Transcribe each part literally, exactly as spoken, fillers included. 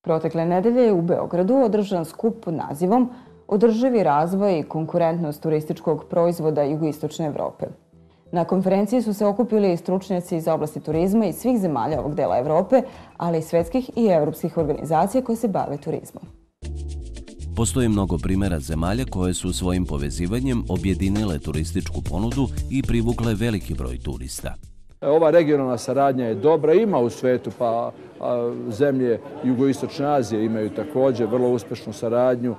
Protekle nedelje je u Beogradu održan skup pod nazivom Održivi razvoj i konkurentnost turističkog proizvoda jugoistočne Evrope. Na konferenciji su se okupili stručnjaci iz oblasti turizma iz svih zemalja ovog dela Evrope, ali i svetskih i evropskih organizacija koje se bave turizmom. Postoji mnogo primjera zemalja koje su svojim povezivanjem objedinile turističku ponudu i privukle veliki broj turista. Ova regionalna saradnja je dobra, ima u svetu, pa zemlje jugoistočne Azije imaju također vrlo uspešnu saradnju.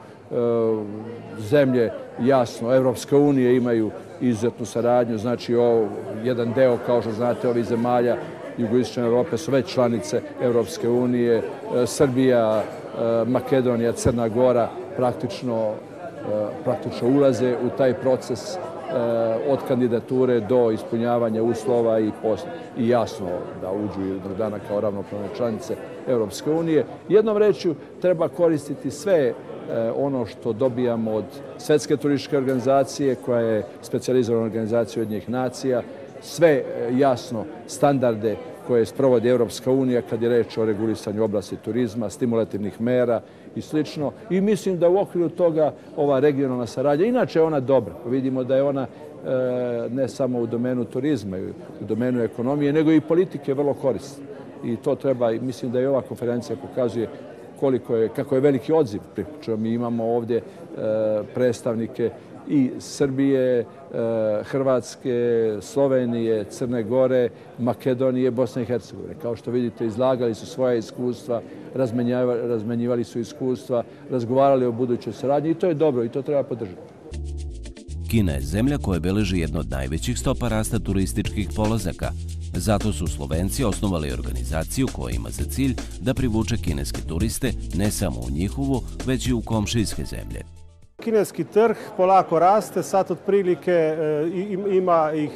Zemlje, jasno, Evropska unija imaju izuzetnu saradnju, znači jedan deo, kao što znate, ovih zemalja jugoistočne Evrope su već članice Evropske unije. Srbija, Makedonija, Crna Gora praktično, praktično ulaze u taj proces od kandidature do ispunjavanja uslova i, i jasno da uđu jednog dana kao ravnopravne članice Evropske unije. Jednom rečju treba koristiti sve ono što dobijamo od Svetske turističke organizacije, koja je specijalizovana organizacija Ujedinjenih nacija, sve jasno standarde koje sprovodi Evropska unija kad je reč o regulisanju oblasti turizma, stimulativnih mera i slično. I mislim da u okviru toga ova regionalna saradnja, inače je ona dobra. Vidimo da je ona ne samo u domenu turizma i u domenu ekonomije, nego i politike vrlo korisna. I to treba, mislim da i ova konferencija pokazuje koliko je, kako je veliki odziv. Mi imamo ovdje predstavnike i Srbije, Hrvatske, Slovenije, Crne Gore, Makedonije, Bosne i Hercegovine. Kao što vidite, izlagali su svoja iskustva, razmenjivali su iskustva, razgovarali o budućoj saradnji i to je dobro i to treba podržati. Kina je zemlja koja beleži jedno od najvećih stopa rasta turističkih polazaka. Zato su Slovenci osnovali organizaciju koja ima za cilj da privuče kineske turiste ne samo u njihovu, već i u komšijske zemlje. Kineski trg polako raste, sad otprilike ima ih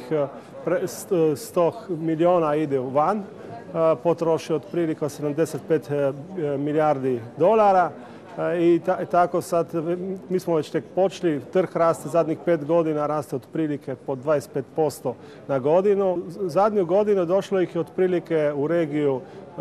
sto miliona ide van, potroši otprilike sedamdeset pet milijardi dolara. I tako sad, mi smo već tek počeli, trg raste zadnjih pet godina, raste otprilike po dvadeset pet posto na godinu. Zadnju godinu došlo ih je otprilike u regiju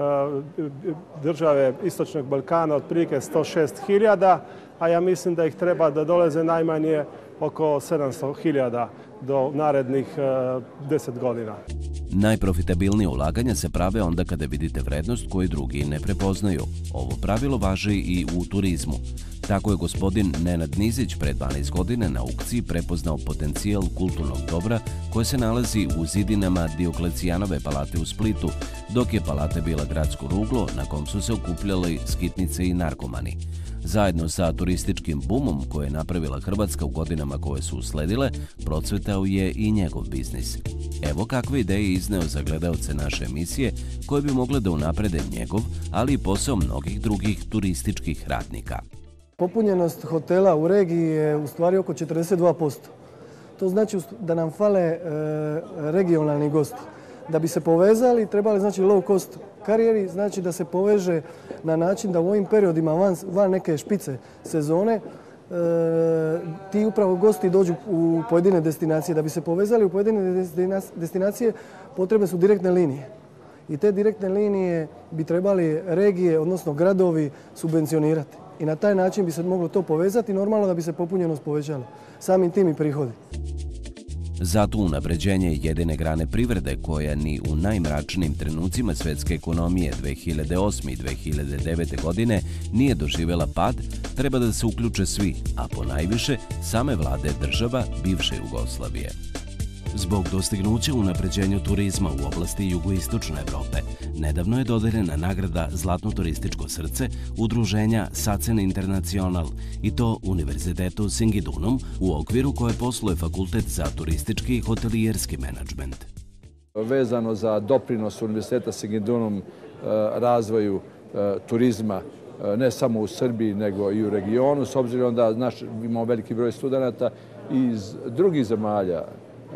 države Istočnog Balkana otprilike sto šest hiljada, a ja mislim da ih treba da dolaze najmanje oko sedamsto hiljada do narednih deset godina. Najprofitabilnije ulaganja se prave onda kada vidite vrednost koju drugi ne prepoznaju. Ovo pravilo važi i u turizmu. Tako je gospodin Nenad Nizić pre dvanaest godina na aukciji prepoznao potencijal kulturnog dobra koje se nalazi u zidinama Dioklecijanove palate u Splitu, dok je palata bila gradsko ruglo na kom su se okupljali skitnice i narkomani. Zajedno sa turističkim bumom koje je napravila Hrvatska u godinama koje su usledile, procvetao je i njegov biznis. Evo kakve ideje izneo za gledaoce naše emisije koje bi mogle da unaprede njegov, ali i posao mnogih drugih turističkih radnika. Popunjenost hotela u regiji je u stvari oko četrdeset dva posto. To znači da nam fale regionalni gosti. Da bi se povezali, trebali znači low cost karijeri, znači da se poveže na način da u ovim periodima van, van neke špice sezone e, ti upravo gosti dođu u pojedine destinacije. Da bi se povezali u pojedine destinacije potrebne su direktne linije. I te direktne linije bi trebali regije, odnosno gradovi, subvencionirati. I na taj način bi se moglo to povezati, normalno da bi se popunjenost povećala. Samim tim i prihodi. Zato unapređenje jedine grane privrede koja ni u najmračnijim trenucima svetske ekonomije dve hiljade osme i dve hiljade devete. godine nije doživjela pad, treba da se uključe svi, a ponajviše same vlade država bivše Jugoslavije. Zbog dostignuća unapređenju turizma u oblasti jugoistočne Evrope, nedavno je dodeljena nagrada Zlatno turističko srce udruženja Sacen Internacional i to Univerzitetu Singidunum u okviru koje posluje Fakultet za turistički i hotelijerski menadžment. Vezano za doprinos Univerziteta Singidunum razvoju turizma ne samo u Srbiji nego i u regionu, s obzirom da naš, imamo veliki broj studenata iz drugih zemalja,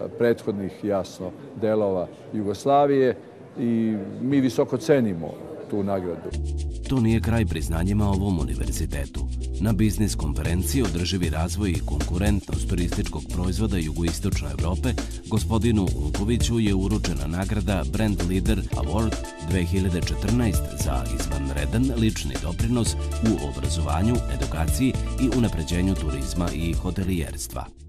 prethodnih, jasno, delova Jugoslavije i mi visoko cenimo tu nagradu. To nije kraj priznanjima ovom univerzitetu. Na biznis konferenciji Održivi razvoj i konkurentnost turističkog proizvoda Jugoistočne Evrope gospodinu Unkoviću je uručena nagrada Brand Leader Award dve hiljade četrnaest za izvanredan lični doprinos u obrazovanju, edukaciji i unapređenju turizma i hotelijerstva.